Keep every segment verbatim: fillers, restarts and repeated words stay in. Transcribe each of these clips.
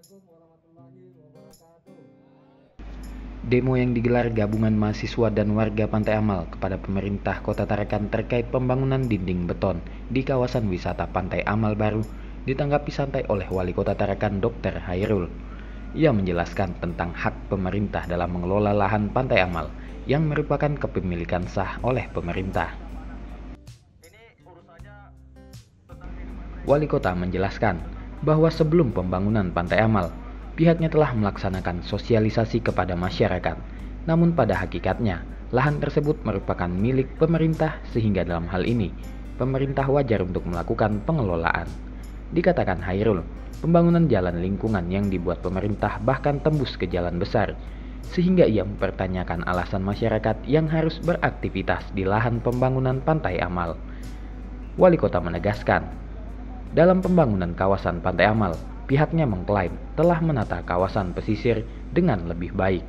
Demo yang digelar gabungan mahasiswa dan warga Pantai Amal kepada pemerintah Kota Tarakan terkait pembangunan dinding beton di kawasan wisata Pantai Amal Baru ditanggapi santai oleh Wali Kota Tarakan dokter Hairul. Ia menjelaskan tentang hak pemerintah dalam mengelola lahan Pantai Amal yang merupakan kepemilikan sah oleh pemerintah. Wali Kota menjelaskan bahwa sebelum pembangunan Pantai Amal, pihaknya telah melaksanakan sosialisasi kepada masyarakat. Namun pada hakikatnya, lahan tersebut merupakan milik pemerintah sehingga dalam hal ini, pemerintah wajar untuk melakukan pengelolaan. Dikatakan Hairul, pembangunan jalan lingkungan yang dibuat pemerintah bahkan tembus ke jalan besar, sehingga ia mempertanyakan alasan masyarakat yang harus beraktivitas di lahan pembangunan Pantai Amal. Wali Kota menegaskan, dalam pembangunan kawasan Pantai Amal, pihaknya mengklaim telah menata kawasan pesisir dengan lebih baik.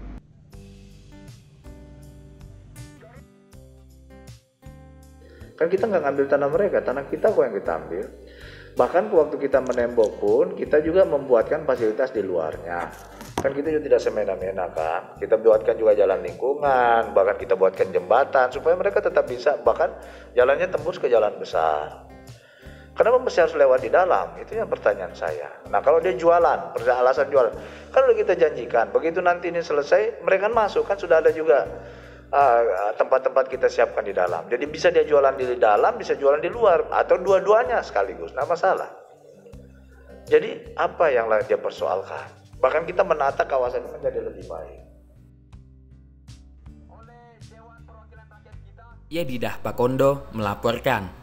Kan kita nggak ngambil tanah mereka, tanah kita kok yang kita ambil. Bahkan waktu kita menembok pun, kita juga membuatkan fasilitas di luarnya. Kan kita juga tidak semena-mena kan. Kita buatkan juga jalan lingkungan, bahkan kita buatkan jembatan, supaya mereka tetap bisa, bahkan jalannya tembus ke jalan besar. Kenapa mesti harus lewat di dalam? Itu yang pertanyaan saya. Nah kalau dia jualan, alasan jualan, kan udah kita janjikan, begitu nanti ini selesai, mereka masuk, kan sudah ada juga uh, tempat-tempat kita siapkan di dalam. Jadi bisa dia jualan di dalam, bisa jualan di luar, atau dua-duanya sekaligus, nggak masalah. Jadi apa yang dia persoalkan? Bahkan kita menata kawasan ini menjadi lebih baik. Yedidah Pakondo melaporkan.